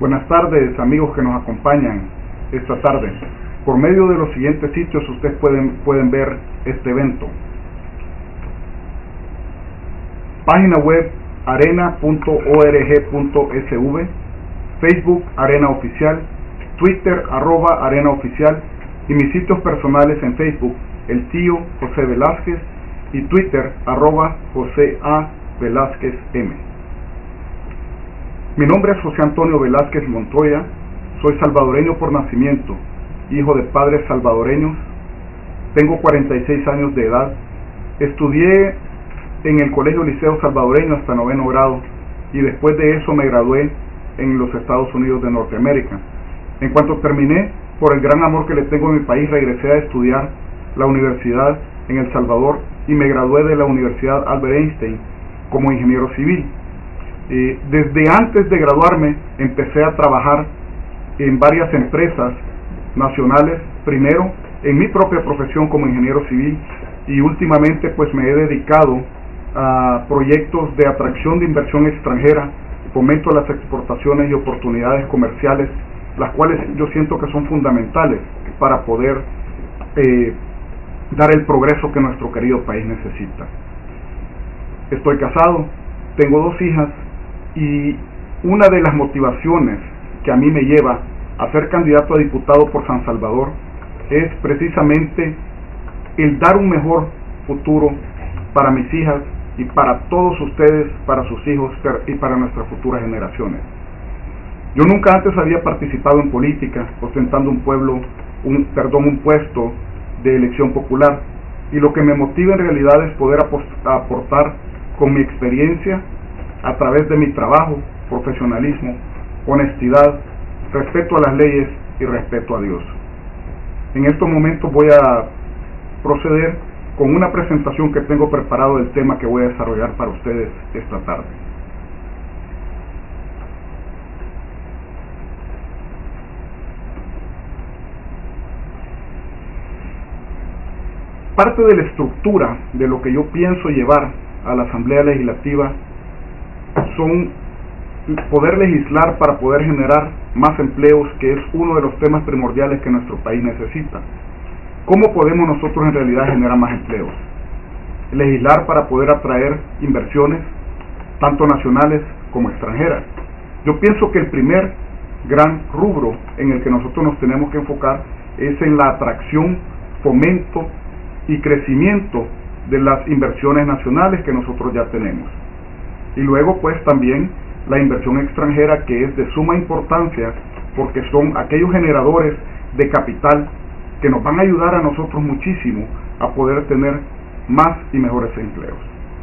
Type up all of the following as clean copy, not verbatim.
Buenas tardes, amigos que nos acompañan esta tarde. Por medio de los siguientes sitios ustedes pueden ver este evento. Página web arena.org.sv, Facebook Arena Oficial, Twitter @Arena Oficial y mis sitios personales en Facebook, el tío José Velázquez, y Twitter @José A. Velázquez M. Mi nombre es José Antonio Velázquez Montoya, soy salvadoreño por nacimiento, hijo de padres salvadoreños, tengo 46 años de edad, estudié en el Colegio Liceo Salvadoreño hasta 9º grado y después de eso me gradué en los Estados Unidos de Norteamérica. En cuanto terminé, por el gran amor que le tengo a mi país, regresé a estudiar la universidad en El Salvador y me gradué de la Universidad Albert Einstein como ingeniero civil. Desde antes de graduarme empecé a trabajar en varias empresas nacionales, primero en mi propia profesión como ingeniero civil y últimamente pues me he dedicado a proyectos de atracción de inversión extranjera, fomento a las exportaciones y oportunidades comerciales, las cuales yo siento que son fundamentales para poder dar el progreso que nuestro querido país necesita. Estoy casado, tengo 2 hijas y una de las motivaciones que a mí me lleva a ser candidato a diputado por San Salvador es precisamente el dar un mejor futuro para mis hijas y para todos ustedes, para sus hijos y para nuestras futuras generaciones. Yo nunca antes había participado en política, ostentando un puesto de elección popular, y lo que me motiva en realidad es poder aportar con mi experiencia a través de mi trabajo, profesionalismo, honestidad, respeto a las leyes y respeto a Dios. En estos momentos voy a proceder con una presentación que tengo preparado del tema que voy a desarrollar para ustedes esta tarde. Parte de la estructura de lo que yo pienso llevar a la Asamblea Legislativa son poder legislar para poder generar más empleos, que es uno de los temas primordiales que nuestro país necesita. ¿Cómo podemos nosotros en realidad generar más empleos? Legislar para poder atraer inversiones, tanto nacionales como extranjeras. Yo pienso que el primer gran rubro en el que nosotros nos tenemos que enfocar es en la atracción, fomento y crecimiento de las inversiones nacionales que nosotros ya tenemos. Y luego pues también la inversión extranjera, que es de suma importancia porque son aquellos generadores de capital que nos van a ayudar a nosotros muchísimo a poder tener más y mejores empleos.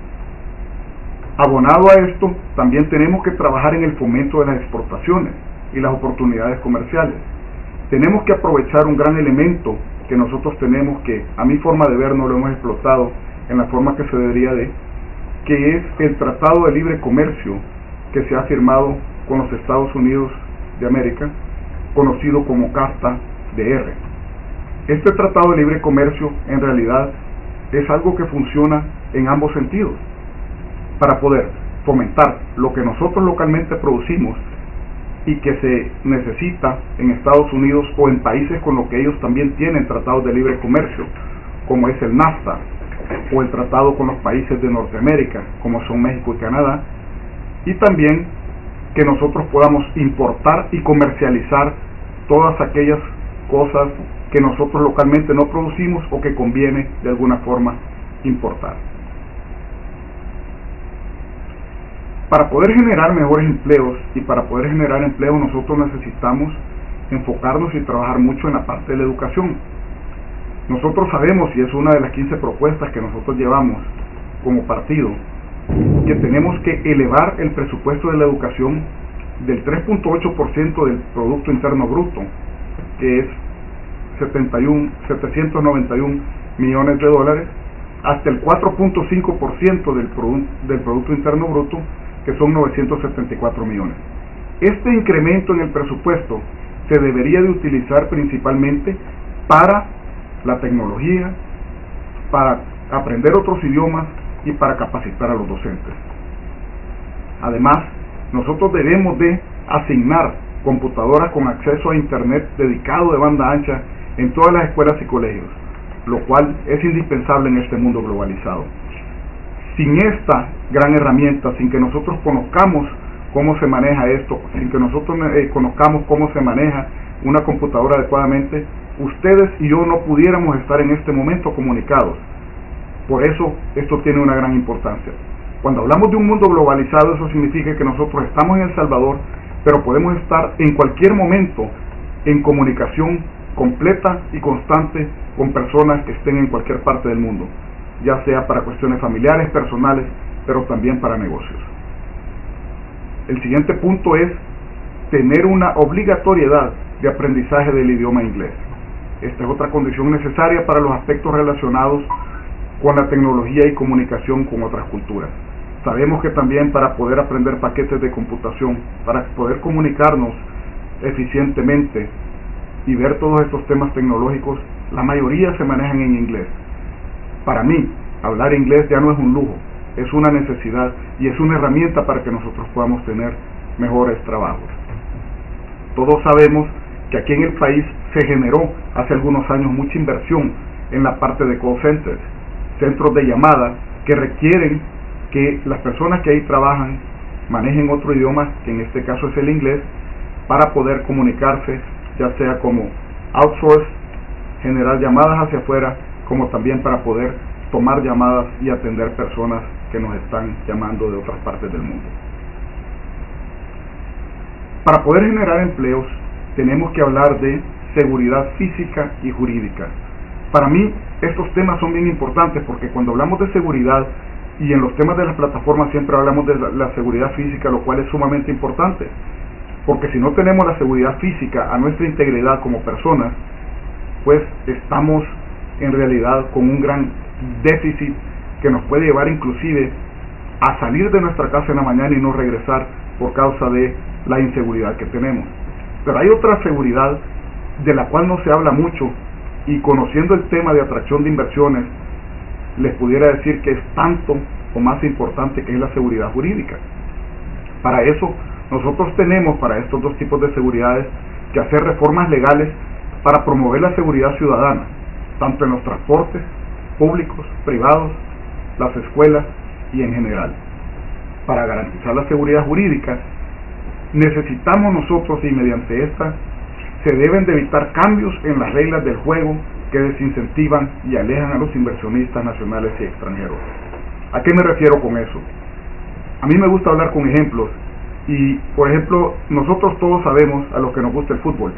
Abonado a esto, también tenemos que trabajar en el fomento de las exportaciones y las oportunidades comerciales. Tenemos que aprovechar un gran elemento que nosotros tenemos, que a mi forma de ver no lo hemos explotado en la forma que se debería de, que es el Tratado de Libre Comercio que se ha firmado con los Estados Unidos de América, conocido como CAFTA-DR. Este Tratado de Libre Comercio en realidad es algo que funciona en ambos sentidos, para poder fomentar lo que nosotros localmente producimos y que se necesita en Estados Unidos o en países con los que ellos también tienen tratados de libre comercio, como es el NAFTA, o el tratado con los países de Norteamérica, como son México y Canadá, y también que nosotros podamos importar y comercializar todas aquellas cosas que nosotros localmente no producimos o que conviene de alguna forma importar. Para poder generar mejores empleos y para poder generar empleos nosotros necesitamos enfocarnos y trabajar mucho en la parte de la educación. Nosotros sabemos, y es una de las 15 propuestas que nosotros llevamos como partido, que tenemos que elevar el presupuesto de la educación del 3.8% del Producto Interno Bruto, que es 791 millones de dólares, hasta el 4.5% del Producto Interno Bruto, que son 974 millones. Este incremento en el presupuesto se debería de utilizar principalmente para la tecnología, para aprender otros idiomas y para capacitar a los docentes. Además, nosotros debemos de asignar computadoras con acceso a internet dedicado de banda ancha en todas las escuelas y colegios, lo cual es indispensable en este mundo globalizado. Sin esta gran herramienta, sin que nosotros conozcamos cómo se maneja esto, sin que nosotros conozcamos cómo se maneja una computadora adecuadamente, ustedes y yo no pudiéramos estar en este momento comunicados. Por eso esto tiene una gran importancia. Cuando hablamos de un mundo globalizado, eso significa que nosotros estamos en El Salvador, pero podemos estar en cualquier momento en comunicación completa y constante con personas que estén en cualquier parte del mundo, ya sea para cuestiones familiares, personales, pero también para negocios. El siguiente punto es tener una obligatoriedad de aprendizaje del idioma inglés. Esta es otra condición necesaria para los aspectos relacionados con la tecnología y comunicación con otras culturas. Sabemos que también para poder aprender paquetes de computación, para poder comunicarnos eficientemente y ver todos estos temas tecnológicos, la mayoría se manejan en inglés. Para mí, hablar inglés ya no es un lujo, es una necesidad y es una herramienta para que nosotros podamos tener mejores trabajos. Todos sabemos que aquí en el país se generó hace algunos años mucha inversión en la parte de call centers, centros de llamada que requieren que las personas que ahí trabajan manejen otro idioma, que en este caso es el inglés, para poder comunicarse, ya sea como outsource, generar llamadas hacia afuera, como también para poder tomar llamadas y atender personas que nos están llamando de otras partes del mundo. Para poder generar empleos, tenemos que hablar de seguridad física y jurídica. Para mí, estos temas son bien importantes porque cuando hablamos de seguridad, y en los temas de las plataformas siempre hablamos de la seguridad física, lo cual es sumamente importante, porque si no tenemos la seguridad física a nuestra integridad como personas, pues estamos en realidad con un gran déficit que nos puede llevar inclusive a salir de nuestra casa en la mañana y no regresar por causa de la inseguridad que tenemos. Pero hay otra seguridad de la cual no se habla mucho, y conociendo el tema de atracción de inversiones, les pudiera decir que es tanto o más importante, que es la seguridad jurídica. Para eso, nosotros tenemos, para estos dos tipos de seguridades, que hacer reformas legales para promover la seguridad ciudadana, tanto en los transportes públicos, privados, las escuelas y en general. Para garantizar la seguridad jurídica, necesitamos nosotros, y mediante esta, se deben de evitar cambios en las reglas del juego que desincentivan y alejan a los inversionistas nacionales y extranjeros. ¿A qué me refiero con eso? A mí me gusta hablar con ejemplos, y por ejemplo, nosotros todos sabemos, a los que nos gusta el fútbol,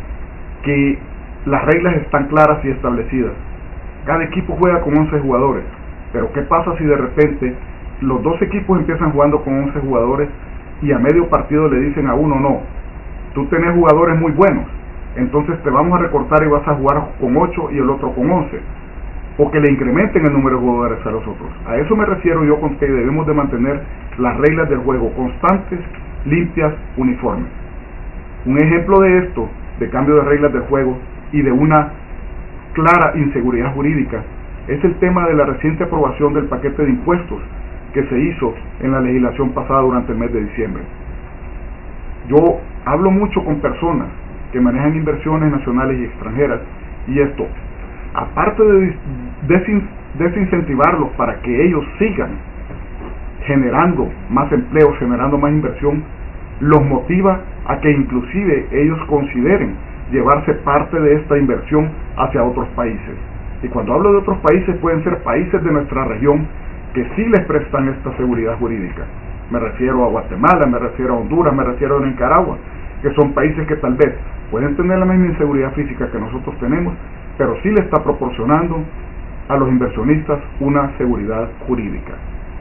que las reglas están claras y establecidas. Cada equipo juega con 11 jugadores, pero ¿qué pasa si de repente los dos equipos empiezan jugando con 11 jugadores y a medio partido le dicen a uno: no, tú tenés jugadores muy buenos, entonces te vamos a recortar y vas a jugar con 8 y el otro con 11, o que le incrementen el número de jugadores a los otros? A eso me refiero yo con que debemos de mantener las reglas del juego constantes, limpias, uniformes. Un ejemplo de esto, de cambio de reglas del juego y de una clara inseguridad jurídica, es el tema de la reciente aprobación del paquete de impuestos que se hizo en la legislación pasada durante el mes de diciembre. Yo hablo mucho con personas que manejan inversiones nacionales y extranjeras, y esto, aparte de desincentivarlos para que ellos sigan generando más empleos, generando más inversión, los motiva a que inclusive ellos consideren llevarse parte de esta inversión hacia otros países. Y cuando hablo de otros países, pueden ser países de nuestra región que sí les prestan esta seguridad jurídica. Me refiero a Guatemala, me refiero a Honduras, me refiero a Nicaragua, que son países que tal vez pueden tener la misma inseguridad física que nosotros tenemos, pero sí le está proporcionando a los inversionistas una seguridad jurídica.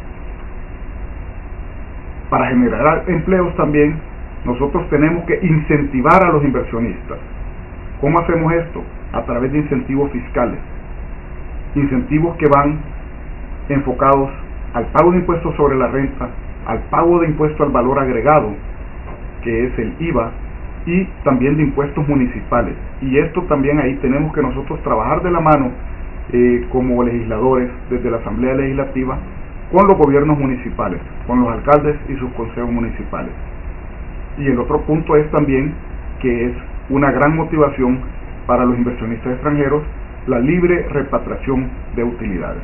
Para generar empleos también, nosotros tenemos que incentivar a los inversionistas. ¿Cómo hacemos esto? A través de incentivos fiscales. Incentivos que van enfocados al pago de impuestos sobre la renta, al pago de impuesto al valor agregado, que es el IVA, y también de impuestos municipales. Y esto también ahí tenemos que nosotros trabajar de la mano como legisladores desde la Asamblea Legislativa con los gobiernos municipales, con los alcaldes y sus consejos municipales. Y el otro punto es también que es una gran motivación para los inversionistas extranjeros la libre repatriación de utilidades.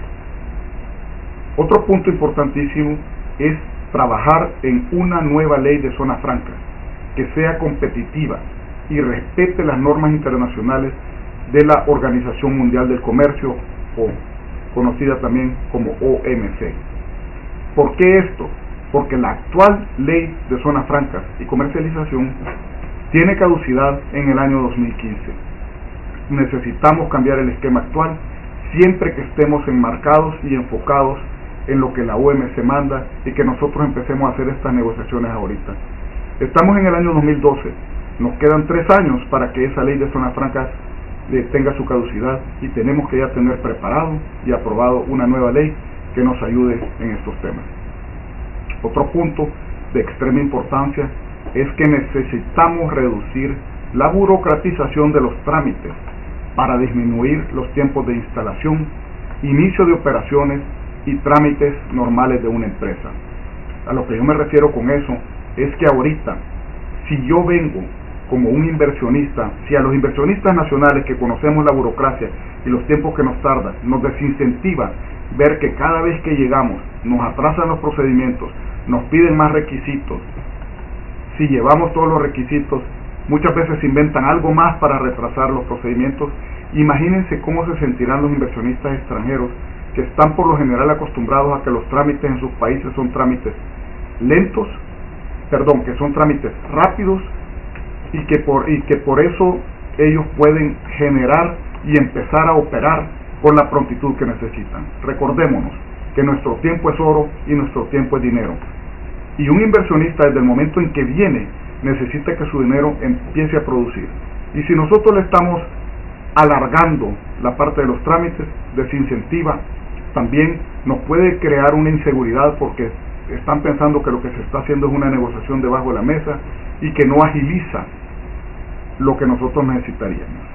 Otro punto importantísimo es trabajar en una nueva ley de zonas francas que sea competitiva y respete las normas internacionales de la Organización Mundial del Comercio, o conocida también como OMC. ¿Por qué esto? Porque la actual ley de zonas francas y comercialización tiene caducidad en el año 2015. Necesitamos cambiar el esquema actual siempre que estemos enmarcados y enfocados en lo que la OMC manda y que nosotros empecemos a hacer estas negociaciones ahorita. Estamos en el año 2012, nos quedan 3 años para que esa ley de zonas francas tenga su caducidad y tenemos que ya tener preparado y aprobado una nueva ley que nos ayude en estos temas. Otro punto de extrema importancia es que necesitamos reducir la burocratización de los trámites para disminuir los tiempos de instalación, inicio de operaciones y trámites normales de una empresa. A lo que yo me refiero con eso es que ahorita, si yo vengo como un inversionista, si a los inversionistas nacionales que conocemos la burocracia y los tiempos que nos tarda, nos desincentiva ver que cada vez que llegamos nos atrasan los procedimientos, nos piden más requisitos, si llevamos todos los requisitos, muchas veces inventan algo más para retrasar los procedimientos. Imagínense cómo se sentirán los inversionistas extranjeros que están por lo general acostumbrados a que los trámites en sus países son trámites lentos, que son trámites rápidos y que por eso ellos pueden generar y empezar a operar con la prontitud que necesitan. Recordémonos que nuestro tiempo es oro y nuestro tiempo es dinero. Y un inversionista desde el momento en que viene necesita que su dinero empiece a producir. Y si nosotros le estamos alargando la parte de los trámites, desincentiva, también nos puede crear una inseguridad porque están pensando que lo que se está haciendo es una negociación debajo de la mesa y que no agiliza lo que nosotros necesitaríamos.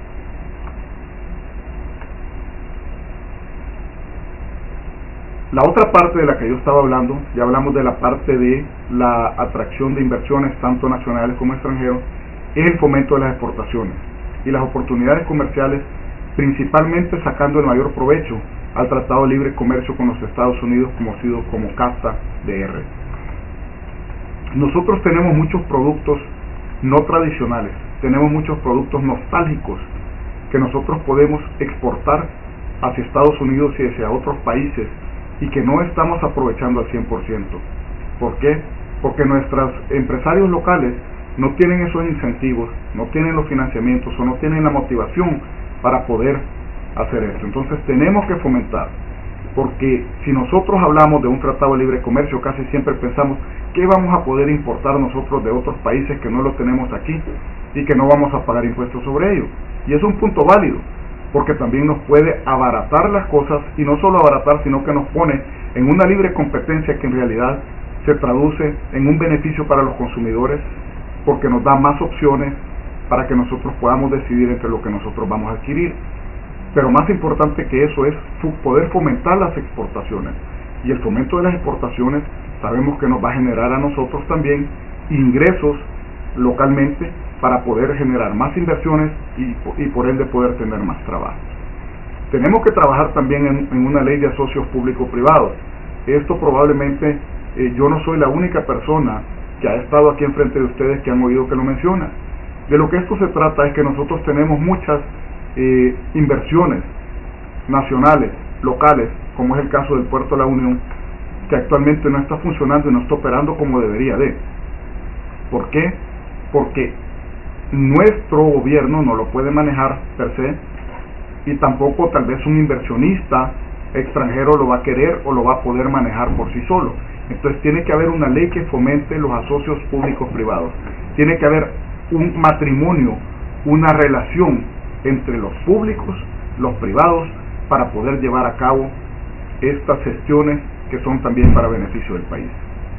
La otra parte de la que yo estaba hablando, ya hablamos de la parte de la atracción de inversiones, tanto nacionales como extranjeros, es el fomento de las exportaciones y las oportunidades comerciales, principalmente sacando el mayor provecho al Tratado de Libre Comercio con los Estados Unidos, conocido como CAFTA-DR. Nosotros tenemos muchos productos no tradicionales, tenemos muchos productos nostálgicos que nosotros podemos exportar hacia Estados Unidos y hacia otros países y que no estamos aprovechando al 100%. ¿Por qué? Porque nuestros empresarios locales no tienen esos incentivos, no tienen los financiamientos o no tienen la motivación para poder hacer esto. Entonces tenemos que fomentar, porque si nosotros hablamos de un tratado de libre comercio, casi siempre pensamos que vamos a poder importar nosotros de otros países que no lo tenemos aquí y que no vamos a pagar impuestos sobre ello. Y es un punto válido, porque también nos puede abaratar las cosas, y no solo abaratar, sino que nos pone en una libre competencia que en realidad se traduce en un beneficio para los consumidores, porque nos da más opciones para que nosotros podamos decidir entre lo que nosotros vamos a adquirir. Pero más importante que eso es poder fomentar las exportaciones, y el fomento de las exportaciones sabemos que nos va a generar a nosotros también ingresos localmente para poder generar más inversiones y por ende poder tener más trabajo. Tenemos que trabajar también en una ley de asocios público-privados. Esto probablemente yo no soy la única persona que ha estado aquí enfrente de ustedes que han oído que lo menciona. De lo que esto se trata es que nosotros tenemos muchas inversiones nacionales, locales, como es el caso del Puerto de la Unión, que actualmente no está funcionando y no está operando como debería de. ¿Por qué? Porque nuestro gobierno no lo puede manejar per se, y tampoco tal vez un inversionista extranjero lo va a querer o lo va a poder manejar por sí solo. Entonces tiene que haber una ley que fomente los asocios públicos privados. Tiene que haber un matrimonio, una relación entre los públicos, los privados, para poder llevar a cabo estas gestiones que son también para beneficio del país.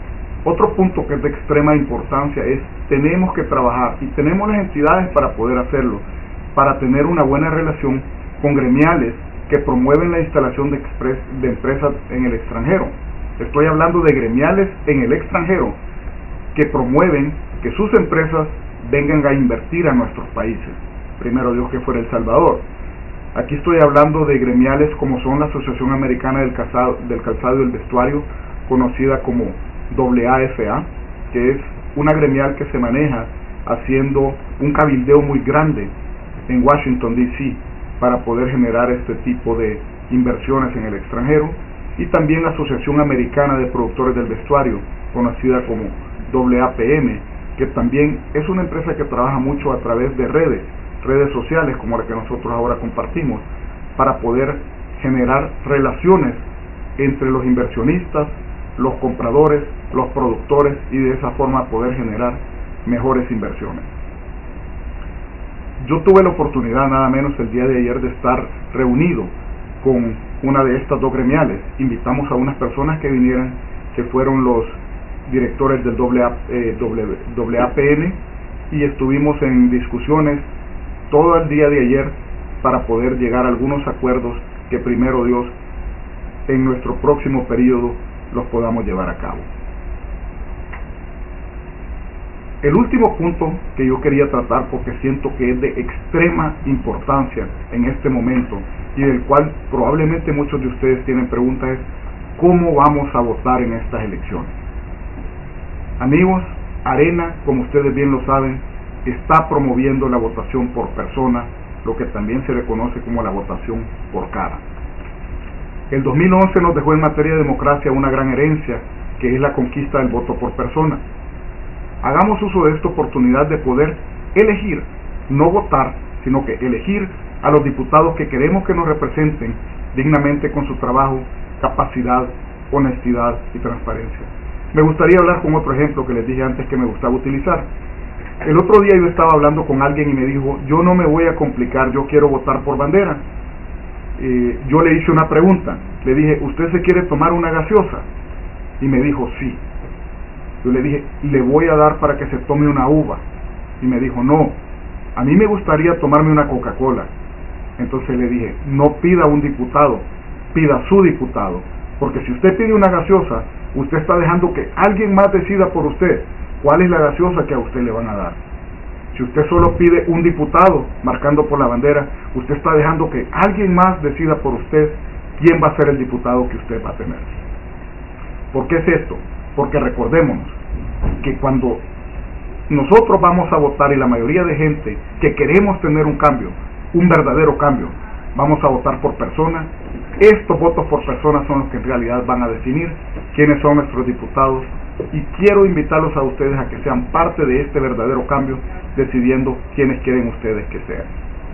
Otro punto que es de extrema importancia es, tenemos que trabajar, y tenemos las entidades para poder hacerlo, para tener una buena relación con gremiales que promueven la instalación de empresas en el extranjero. Estoy hablando de gremiales en el extranjero que promueven que sus empresas vengan a invertir a nuestros países. Primero Dios que fuera El Salvador. Aquí estoy hablando de gremiales como son la Asociación Americana del Calzado y el Vestuario, conocida como AAFA, que es una gremial que se maneja haciendo un cabildeo muy grande en Washington, D.C., para poder generar este tipo de inversiones en el extranjero, y también la Asociación Americana de Productores del Vestuario, conocida como AAPM, que también es una empresa que trabaja mucho a través de redes sociales como la que nosotros ahora compartimos, para poder generar relaciones entre los inversionistas, los compradores, los productores, y de esa forma poder generar mejores inversiones. Yo tuve la oportunidad nada menos el día de ayer de estar reunido con una de estas dos gremiales. Invitamos a unas personas que vinieran, que fueron los directores del AAPN, y estuvimos en discusiones todo el día de ayer para poder llegar a algunos acuerdos que primero Dios en nuestro próximo periodo los podamos llevar a cabo. El último punto que yo quería tratar, porque siento que es de extrema importancia en este momento y del cual probablemente muchos de ustedes tienen preguntas, es ¿cómo vamos a votar en estas elecciones? Amigos, Arena, como ustedes bien lo saben, está promoviendo la votación por persona, lo que también se le conoce como la votación por cara. El 2011 nos dejó en materia de democracia una gran herencia, que es la conquista del voto por persona. Hagamos uso de esta oportunidad de poder elegir, no votar, sino que elegir a los diputados que queremos que nos representen dignamente con su trabajo, capacidad, honestidad y transparencia. Me gustaría hablar con otro ejemplo que les dije antes que me gustaba utilizar. El otro día yo estaba hablando con alguien y me dijo, yo no me voy a complicar, yo quiero votar por bandera. Yo le hice una pregunta, le dije, ¿usted se quiere tomar una gaseosa? Y me dijo, sí. Yo le dije, le voy a dar para que se tome una uva. Y me dijo, no, a mí me gustaría tomarme una Coca-Cola. Entonces le dije, no pida un diputado, pida su diputado. Porque si usted pide una gaseosa, usted está dejando que alguien más decida por usted cuál es la gaseosa que a usted le van a dar. Si usted solo pide un diputado marcando por la bandera, usted está dejando que alguien más decida por usted quién va a ser el diputado que usted va a tener. ¿Por qué es esto? Porque recordémonos que cuando nosotros vamos a votar, y la mayoría de gente que queremos tener un cambio, un verdadero cambio, vamos a votar por persona, estos votos por persona son los que en realidad van a definir quiénes son nuestros diputados, y quiero invitarlos a ustedes a que sean parte de este verdadero cambio, decidiendo quiénes quieren ustedes que sean.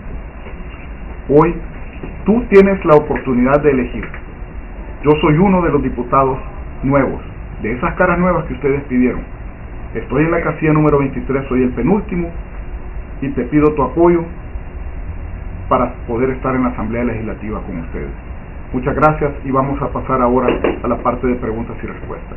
Hoy tú tienes la oportunidad de elegir. Yo soy uno de los diputados nuevos, de esas caras nuevas que ustedes pidieron. Estoy en la casilla número 23, soy el penúltimo, y te pido tu apoyo para poder estar en la Asamblea Legislativa con ustedes. Muchas gracias, y vamos a pasar ahora a la parte de preguntas y respuestas.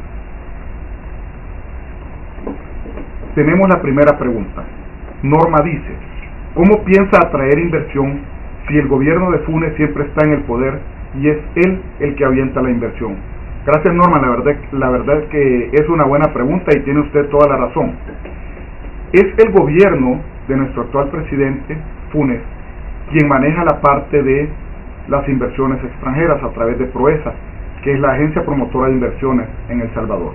Tenemos la primera pregunta. Norma dice, ¿cómo piensa atraer inversión si el gobierno de Funes siempre está en el poder y es él el que avienta la inversión? Gracias, Norma, la verdad es que es una buena pregunta y tiene usted toda la razón. Es el gobierno de nuestro actual presidente, Funes, quien maneja la parte de las inversiones extranjeras a través de PROESA, que es la agencia promotora de inversiones en El Salvador.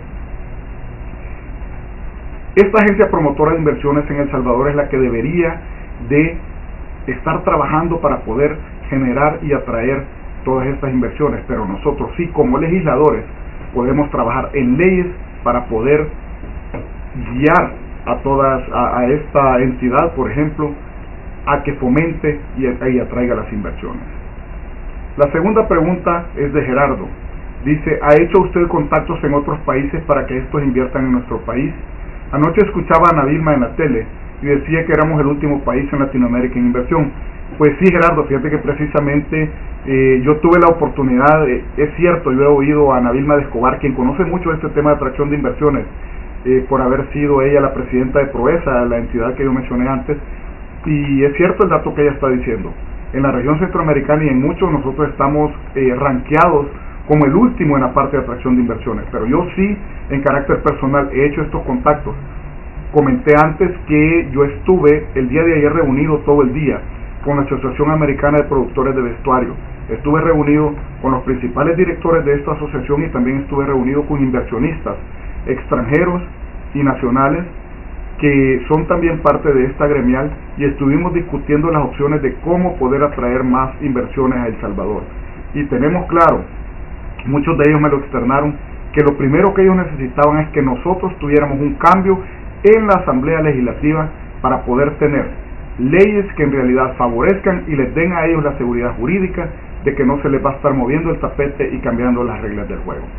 Esta agencia promotora de inversiones en El Salvador es la que debería de estar trabajando para poder generar y atraer todas estas inversiones, pero nosotros sí, como legisladores, podemos trabajar en leyes para poder guiar a esta entidad, por ejemplo, a que fomente y atraiga las inversiones. La segunda pregunta es de Gerardo. Dice, ¿ha hecho usted contactos en otros países para que estos inviertan en nuestro país? Anoche escuchaba a Ana Vilma en la tele y decía que éramos el último país en Latinoamérica en inversión. Pues sí, Gerardo, fíjate que precisamente yo tuve la oportunidad, es cierto, yo he oído a Ana Vilma de Escobar, quien conoce mucho este tema de atracción de inversiones, por haber sido ella la presidenta de PROESA, la entidad que yo mencioné antes, y es cierto el dato que ella está diciendo. En la región centroamericana y en muchos nosotros estamos rankeados como el último en la parte de atracción de inversiones, pero yo sí, en carácter personal, he hecho estos contactos Comenté antes que yo estuve el día de ayer reunido todo el día con la Asociación Americana de Productores de Vestuario. Estuve reunido con los principales directores de esta asociación y también estuve reunido con inversionistas extranjeros y nacionales que son también parte de esta gremial, y estuvimos discutiendo las opciones de cómo poder atraer más inversiones a El Salvador. Y tenemos claro, muchos de ellos me lo externaron, que lo primero que ellos necesitaban es que nosotros tuviéramos un cambio en la Asamblea Legislativa para poder tener leyes que en realidad favorezcan y les den a ellos la seguridad jurídica de que no se les va a estar moviendo el tapete y cambiando las reglas del juego.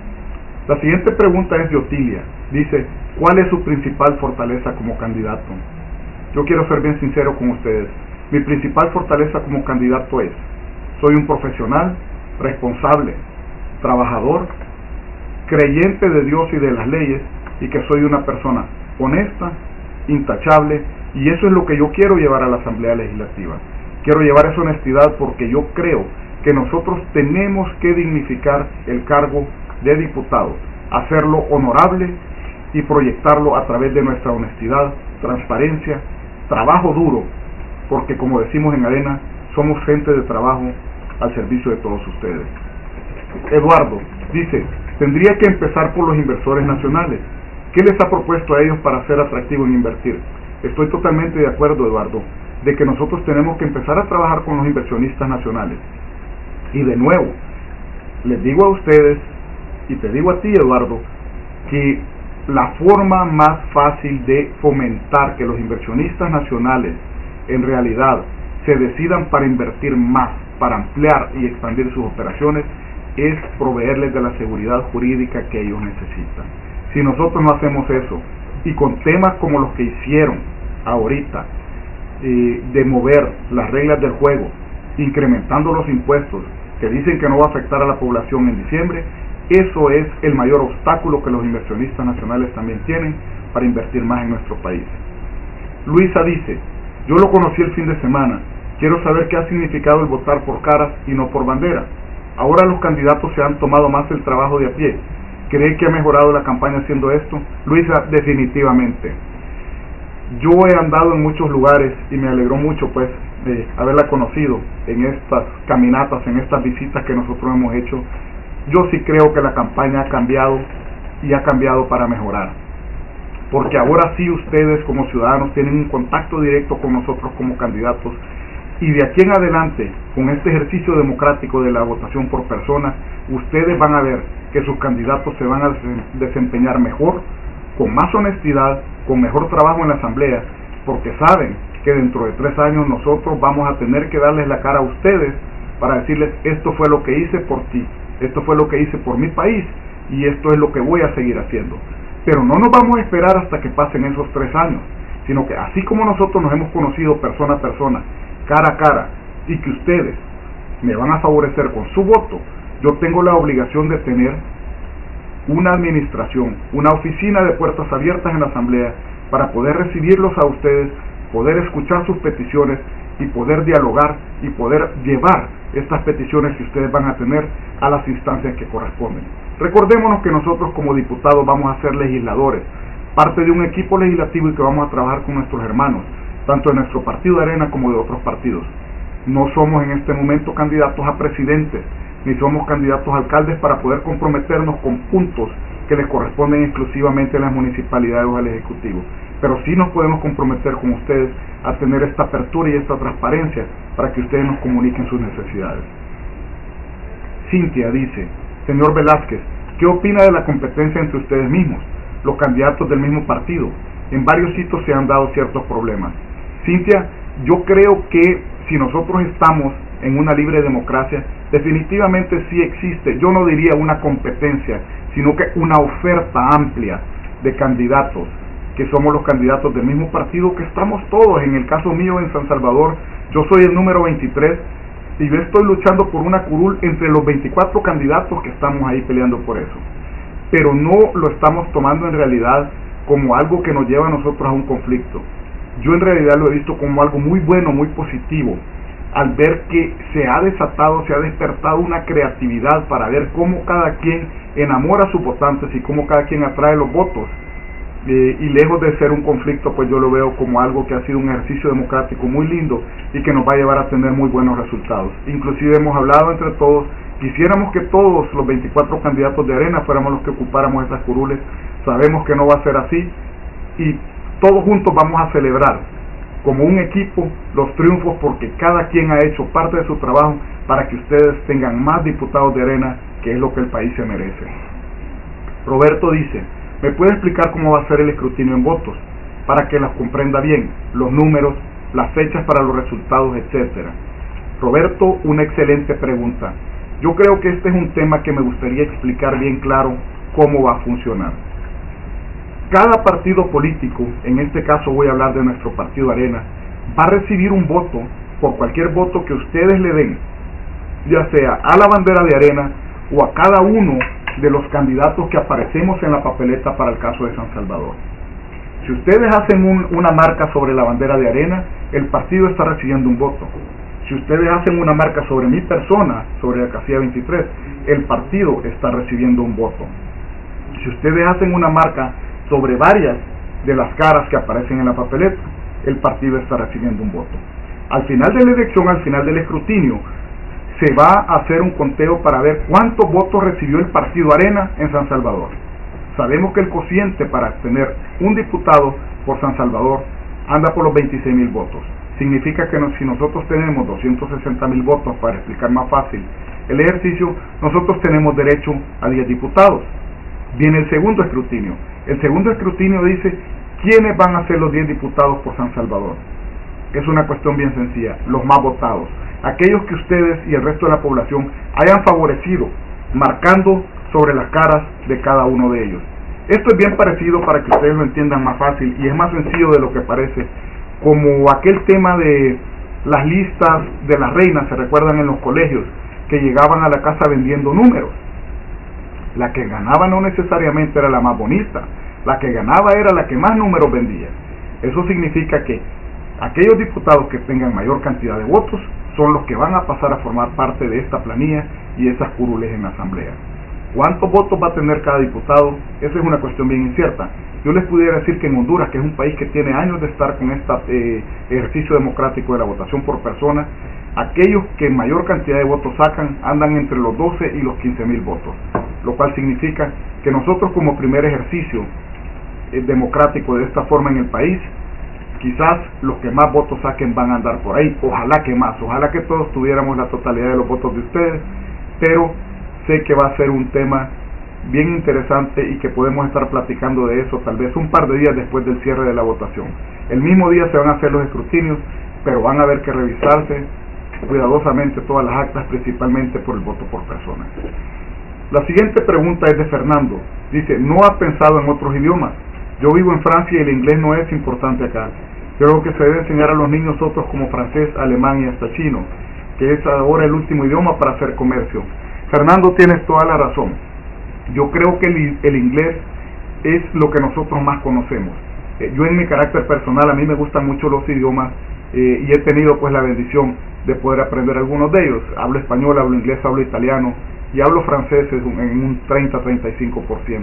La siguiente pregunta es de Otilia. Dice, ¿cuál es su principal fortaleza como candidato? Yo quiero ser bien sincero con ustedes. Mi principal fortaleza como candidato es, soy un profesional, responsable, trabajador, creyente de Dios y de las leyes, y que soy una persona honesta, intachable, y eso es lo que yo quiero llevar a la Asamblea Legislativa. Quiero llevar esa honestidad porque yo creo que nosotros tenemos que dignificar el cargo de diputado, hacerlo honorable y proyectarlo a través de nuestra honestidad, transparencia, trabajo duro, porque como decimos en ADENA, somos gente de trabajo al servicio de todos ustedes. Eduardo dice, tendría que empezar por los inversores nacionales. ¿Qué les ha propuesto a ellos para ser atractivo en invertir? Estoy totalmente de acuerdo, Eduardo, de que nosotros tenemos que empezar a trabajar con los inversionistas nacionales. Y de nuevo, les digo a ustedes, y te digo a ti, Eduardo, que la forma más fácil de fomentar que los inversionistas nacionales en realidad se decidan para invertir más, para ampliar y expandir sus operaciones, es proveerles de la seguridad jurídica que ellos necesitan. Si nosotros no hacemos eso, y con temas como los que hicieron ahorita, de mover las reglas del juego, incrementando los impuestos, que dicen que no va a afectar a la población en diciembre, eso es el mayor obstáculo que los inversionistas nacionales también tienen para invertir más en nuestro país. Luisa dice, yo lo conocí el fin de semana, quiero saber qué ha significado el votar por caras y no por bandera. Ahora los candidatos se han tomado más el trabajo de a pie. ¿Cree que ha mejorado la campaña haciendo esto? Luisa, definitivamente. Yo he andado en muchos lugares y me alegró mucho pues de haberla conocido en estas caminatas, en estas visitas que nosotros hemos hecho. Yo sí creo que la campaña ha cambiado y ha cambiado para mejorar, porque ahora sí ustedes como ciudadanos tienen un contacto directo con nosotros como candidatos, y de aquí en adelante, con este ejercicio democrático de la votación por persona, ustedes van a ver que sus candidatos se van a desempeñar mejor, con más honestidad, con mejor trabajo en la asamblea, porque saben que dentro de 3 años nosotros vamos a tener que darles la cara a ustedes para decirles, esto fue lo que hice por ti, esto fue lo que hice por mi país, y esto es lo que voy a seguir haciendo. Pero no nos vamos a esperar hasta que pasen esos 3 años, sino que así como nosotros nos hemos conocido persona a persona, cara a cara, y que ustedes me van a favorecer con su voto, yo tengo la obligación de tener una administración, una oficina de puertas abiertas en la asamblea para poder recibirlos a ustedes, poder escuchar sus peticiones y poder dialogar y poder llevar estas peticiones que ustedes van a tener a las instancias que corresponden. Recordémonos que nosotros como diputados vamos a ser legisladores, parte de un equipo legislativo, y que vamos a trabajar con nuestros hermanos, tanto de nuestro partido de Arena como de otros partidos. No somos en este momento candidatos a presidentes, ni somos candidatos a alcaldes para poder comprometernos con puntos que les corresponden exclusivamente a las municipalidades o al Ejecutivo. Pero sí nos podemos comprometer con ustedes a tener esta apertura y esta transparencia para que ustedes nos comuniquen sus necesidades. Cintia dice, señor Velázquez, ¿qué opina de la competencia entre ustedes mismos, los candidatos del mismo partido? En varios sitios se han dado ciertos problemas. Cintia, yo creo que si nosotros estamos en una libre democracia, definitivamente sí existe, yo no diría una competencia, sino que una oferta amplia de candidatos, que somos los candidatos del mismo partido, que estamos todos. En el caso mío en San Salvador, yo soy el número 23, y yo estoy luchando por una curul entre los 24 candidatos que estamos ahí peleando por eso. Pero no lo estamos tomando en realidad como algo que nos lleva a nosotros a un conflicto. Yo en realidad lo he visto como algo muy bueno, muy positivo, al ver que se ha desatado, se ha despertado una creatividad para ver cómo cada quien enamora a sus votantes y cómo cada quien atrae los votos y lejos de ser un conflicto, pues yo lo veo como algo que ha sido un ejercicio democrático muy lindo y que nos va a llevar a tener muy buenos resultados. Inclusive hemos hablado entre todos, quisiéramos que todos los 24 candidatos de Arena fuéramos los que ocupáramos esas curules. Sabemos que no va a ser así y todos juntos vamos a celebrar como un equipo los triunfos, porque cada quien ha hecho parte de su trabajo para que ustedes tengan más diputados de Arena, que es lo que el país se merece. Roberto dice: ¿me puede explicar cómo va a ser el escrutinio en votos? Para que las comprenda bien, los números, las fechas para los resultados, etcétera. Roberto, una excelente pregunta. Yo creo que este es un tema que me gustaría explicar bien claro cómo va a funcionar. Cada partido político, en este caso voy a hablar de nuestro partido Arena, va a recibir un voto por cualquier voto que ustedes le den, ya sea a la bandera de Arena o a cada uno de los candidatos que aparecemos en la papeleta para el caso de San Salvador. Si ustedes hacen una marca sobre la bandera de Arena, el partido está recibiendo un voto. Si ustedes hacen una marca sobre mi persona, sobre la casilla 23, el partido está recibiendo un voto. Si ustedes hacen una marca sobre varias de las caras que aparecen en la papeleta, el partido está recibiendo un voto. Al final de la elección, al final del escrutinio, se va a hacer un conteo para ver cuántos votos recibió el partido Arena en San Salvador. Sabemos que el cociente para tener un diputado por San Salvador anda por los 26,000 votos. Significa que si nosotros tenemos 260,000 votos, para explicar más fácil el ejercicio, nosotros tenemos derecho a 10 diputados. Viene el segundo escrutinio. El segundo escrutinio dice quiénes van a ser los 10 diputados por San Salvador. Es una cuestión bien sencilla: los más votados, aquellos que ustedes y el resto de la población hayan favorecido, marcando sobre las caras de cada uno de ellos. Esto es bien parecido, para que ustedes lo entiendan más fácil, y es más sencillo de lo que parece, como aquel tema de las listas de las reinas. Se recuerdan en los colegios que llegaban a la casa vendiendo números. La que ganaba no necesariamente era la más bonita, la que ganaba era la que más números vendía. Eso significa que aquellos diputados que tengan mayor cantidad de votos son los que van a pasar a formar parte de esta planilla y esas curules en la asamblea. ¿Cuántos votos va a tener cada diputado? Esa es una cuestión bien incierta. Yo les pudiera decir que en Honduras, que es un país que tiene años de estar con este ejercicio democrático de la votación por persona, aquellos que mayor cantidad de votos sacan andan entre los 12 y los 15,000 votos, lo cual significa que nosotros, como primer ejercicio democrático de esta forma en el país, quizás los que más votos saquen van a andar por ahí. Ojalá que más, ojalá que todos tuviéramos la totalidad de los votos de ustedes, pero sé que va a ser un tema bien interesante y que podemos estar platicando de eso tal vez un par de días después del cierre de la votación. El mismo día se van a hacer los escrutinios, pero van a haber que revisarse cuidadosamente todas las actas, principalmente por el voto por persona. La siguiente pregunta es de Fernando. Dice: ¿no ha pensado en otros idiomas? Yo vivo en Francia y el inglés no es importante acá. Creo que se debe enseñar a los niños otros como francés, alemán y hasta chino, que es ahora el último idioma para hacer comercio. Fernando, tienes toda la razón. Yo creo que el inglés es lo que nosotros más conocemos. Yo, en mi carácter personal, a mí me gustan mucho los idiomas y he tenido pues la bendición de poder aprender algunos de ellos. Hablo español, hablo inglés, hablo italiano y hablo francés en un 30-35%.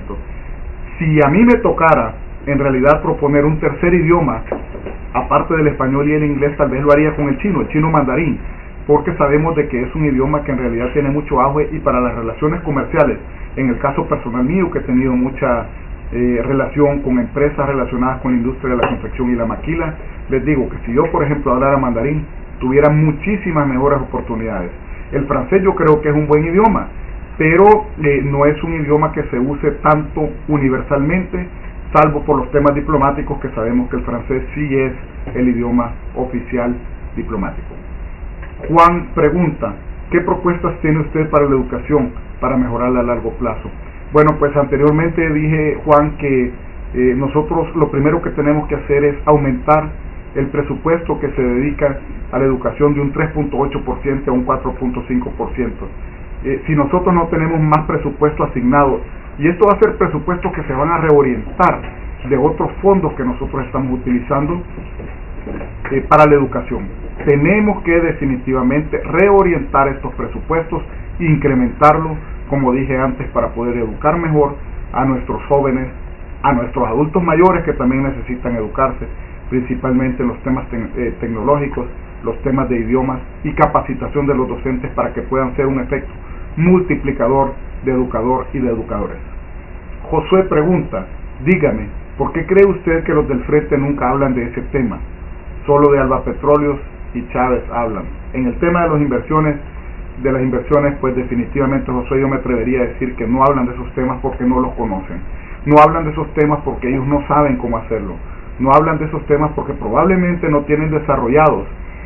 Si a mí me tocara en realidad proponer un tercer idioma, aparte del español y el inglés, tal vez lo haría con el chino mandarín, porque sabemos de que es un idioma que en realidad tiene mucho auge, y para las relaciones comerciales, en el caso personal mío, que he tenido mucha relación con empresas relacionadas con la industria de la confección y la maquila, les digo que si yo, por ejemplo, hablara mandarín, tuviera muchísimas mejores oportunidades. El francés yo creo que es un buen idioma, pero no es un idioma que se use tanto universalmente, salvo por los temas diplomáticos, que sabemos que el francés sí es el idioma oficial diplomático. Juan pregunta: ¿qué propuestas tiene usted para la educación para mejorarla a largo plazo? Bueno, pues anteriormente dije, Juan, que nosotros lo primero que tenemos que hacer es aumentar el presupuesto que se dedica a la educación de un 3.8% a un 4.5%. Si nosotros no tenemos más presupuesto asignado, y esto va a ser presupuestos que se van a reorientar de otros fondos que nosotros estamos utilizando para la educación, tenemos que definitivamente reorientar estos presupuestos, incrementarlos, como dije antes, para poder educar mejor a nuestros jóvenes a nuestros adultos mayores que también necesitan educarse, principalmente en los temas tecnológicos, los temas de idiomas y capacitación de los docentes para que puedan ser un efecto multiplicador de educador y de educadores. Josué pregunta, dígame, ¿por qué cree usted que los del frente nunca hablan de ese tema? Solo de Alba Petróleos y Chávez hablan. En el tema de las inversiones, pues definitivamente, Josué, yo me atrevería a decir que no hablan de esos temas porque no los conocen. No hablan de esos temas porque ellos no saben cómo hacerlo. No hablan de esos temas porque probablemente no tienen desarrollados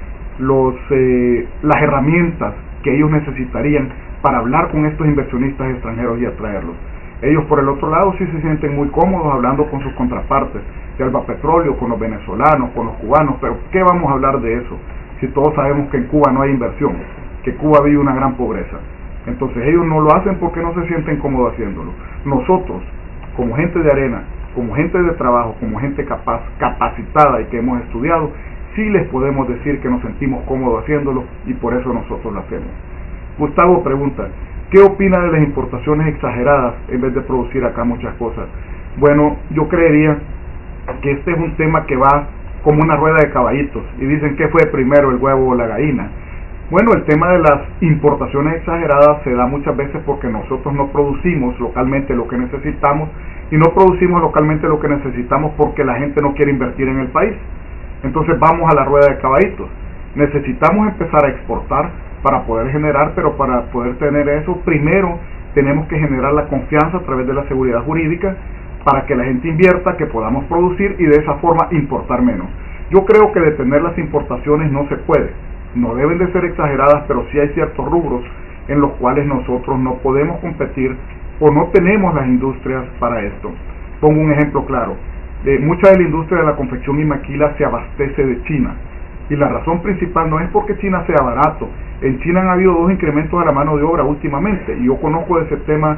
las herramientas que ellos necesitarían para hablar con estos inversionistas extranjeros y atraerlos. Ellos por el otro lado sí se sienten muy cómodos hablando con sus contrapartes de Alba Petróleo, con los venezolanos, con los cubanos, pero ¿qué vamos a hablar de eso si todos sabemos que en Cuba no hay inversión, que Cuba vive una gran pobreza? Entonces ellos no lo hacen porque no se sienten cómodos haciéndolo. Nosotros, como gente de arena, como gente de trabajo, como gente capacitada y que hemos estudiado, sí les podemos decir que nos sentimos cómodos haciéndolo y por eso nosotros lo hacemos. Gustavo pregunta, ¿qué opina de las importaciones exageradas en vez de producir acá muchas cosas? Bueno, yo creería que este es un tema que va como una rueda de caballitos y dicen que fue primero el huevo o la gallina. Bueno, el tema de las importaciones exageradas se da muchas veces porque nosotros no producimos localmente lo que necesitamos y no producimos localmente lo que necesitamos porque la gente no quiere invertir en el país. Entonces vamos a la rueda de caballitos. Necesitamos empezar a exportar para poder generar, pero para poder tener eso, primero tenemos que generar la confianza a través de la seguridad jurídica para que la gente invierta, que podamos producir y de esa forma importar menos. Yo creo que detener las importaciones no se puede, no deben de ser exageradas, pero sí hay ciertos rubros en los cuales nosotros no podemos competir o no tenemos las industrias para esto. Pongo un ejemplo claro, mucha de la industria de la confección y maquila se abastece de China y la razón principal no es porque China sea barato. En China han habido 2 incrementos de la mano de obra últimamente y yo conozco ese tema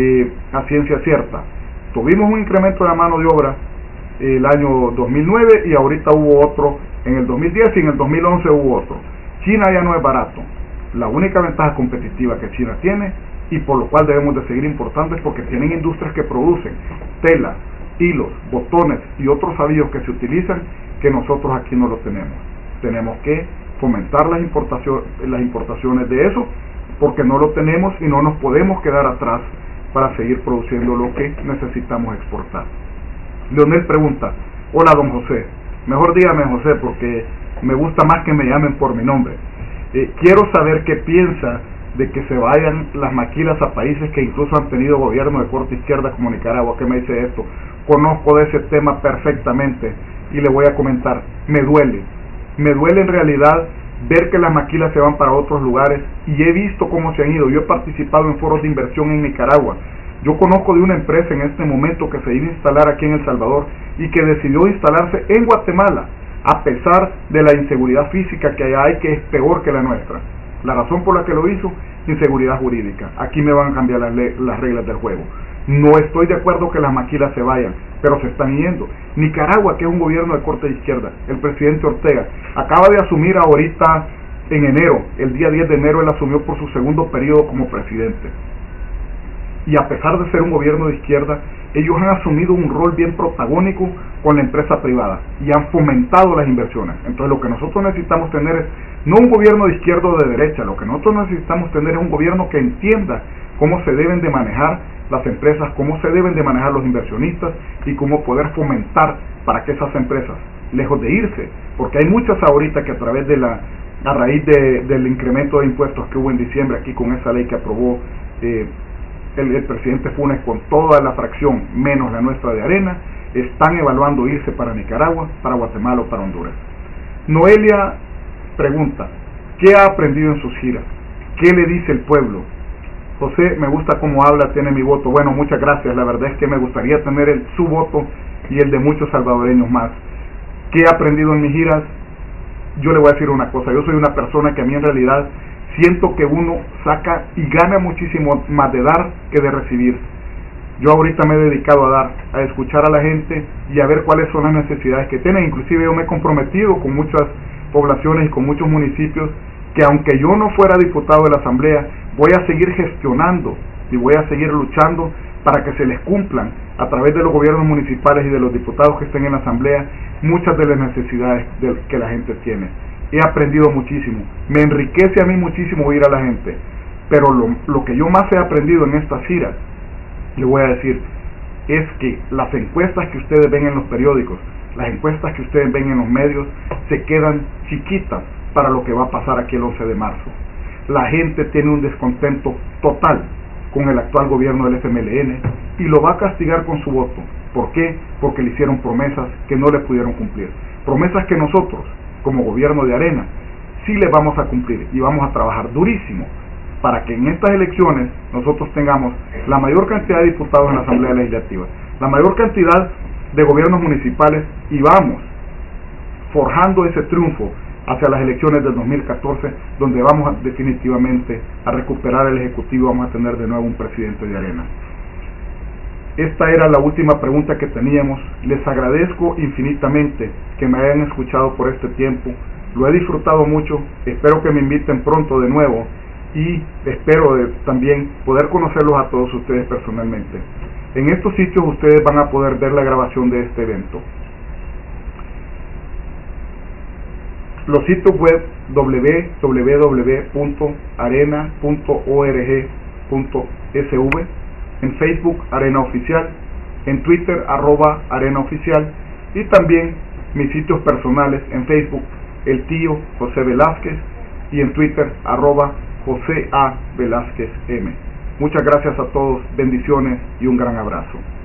a ciencia cierta. Tuvimos un incremento de la mano de obra el año 2009 y ahorita hubo otro en el 2010 y en el 2011 hubo otro. China ya no es barato. La única ventaja competitiva que China tiene y por lo cual debemos de seguir importando es porque tienen industrias que producen tela, hilos, botones y otros avíos que se utilizan que nosotros aquí no lo tenemos. Tenemos que fomentar las importaciones de eso porque no lo tenemos y no nos podemos quedar atrás para seguir produciendo lo que necesitamos exportar. Leonel pregunta, hola don José, mejor dígame José porque me gusta más que me llamen por mi nombre. Quiero saber qué piensa de que se vayan las maquilas a países que incluso han tenido gobierno de corte izquierda como Nicaragua. ¿Qué me dice esto? Conozco de ese tema perfectamente y le voy a comentar, me duele en realidad ver que las maquilas se van para otros lugares y he visto cómo se han ido. Yo he participado en foros de inversión en Nicaragua. Yo conozco de una empresa en este momento que se iba a instalar aquí en El Salvador y que decidió instalarse en Guatemala a pesar de la inseguridad física que allá hay, que es peor que la nuestra. La razón por la que lo hizo, inseguridad jurídica. Aquí me van a cambiar las reglas del juego. No estoy de acuerdo que las maquilas se vayan, pero se están yendo. Nicaragua, que es un gobierno de corte de izquierda, el presidente Ortega, acaba de asumir ahorita en enero, el día 10 de enero, él asumió por su segundo periodo como presidente. Y a pesar de ser un gobierno de izquierda, ellos han asumido un rol bien protagónico con la empresa privada y han fomentado las inversiones. Entonces lo que nosotros necesitamos tener es no un gobierno de izquierda o de derecha, lo que nosotros necesitamos tener es un gobierno que entienda cómo se deben de manejar las empresas, cómo se deben de manejar los inversionistas y cómo poder fomentar para que esas empresas, lejos de irse, porque hay muchas ahorita que a raíz del incremento de impuestos que hubo en diciembre aquí con esa ley que aprobó el presidente Funes con toda la fracción menos la nuestra de arena, están evaluando irse para Nicaragua, para Guatemala o para Honduras. Noelia pregunta, ¿qué ha aprendido en sus giras? ¿Qué le dice el pueblo? José, me gusta cómo habla, tiene mi voto. Bueno, muchas gracias, la verdad es que me gustaría tener su voto y el de muchos salvadoreños más. ¿Qué he aprendido en mis giras? Yo le voy a decir una cosa, yo soy una persona que a mí en realidad siento que uno saca y gana muchísimo más de dar que de recibir. Yo ahorita me he dedicado a dar, a escuchar a la gente y a ver cuáles son las necesidades que tienen. Inclusive yo me he comprometido con muchas poblaciones y con muchos municipios que aunque yo no fuera diputado de la Asamblea, voy a seguir gestionando y voy a seguir luchando para que se les cumplan a través de los gobiernos municipales y de los diputados que estén en la asamblea, muchas de las necesidades que la gente tiene. He aprendido muchísimo, me enriquece a mí muchísimo oír a la gente, pero lo que yo más he aprendido en estas giras, le voy a decir, es que las encuestas que ustedes ven en los periódicos, las encuestas que ustedes ven en los medios, se quedan chiquitas para lo que va a pasar aquí el 11 de marzo. La gente tiene un descontento total con el actual gobierno del FMLN y lo va a castigar con su voto. ¿Por qué? Porque le hicieron promesas que no le pudieron cumplir. Promesas que nosotros, como gobierno de Arena, sí le vamos a cumplir y vamos a trabajar durísimo para que en estas elecciones nosotros tengamos la mayor cantidad de diputados en la Asamblea Legislativa, la mayor cantidad de gobiernos municipales y vamos forjando ese triunfo hacia las elecciones del 2014, donde vamos definitivamente a recuperar el Ejecutivo, vamos a tener de nuevo un presidente de Arena. Esta era la última pregunta que teníamos. Les agradezco infinitamente que me hayan escuchado por este tiempo, lo he disfrutado mucho, espero que me inviten pronto de nuevo y espero también poder conocerlos a todos ustedes personalmente. En estos sitios ustedes van a poder ver la grabación de este evento. Los sitios web www.arena.org.sv, en Facebook Arena Oficial, en Twitter @Arena Oficial y también mis sitios personales en Facebook El Tío José Velázquez y en Twitter @José A. Velázquez M. Muchas gracias a todos, bendiciones y un gran abrazo.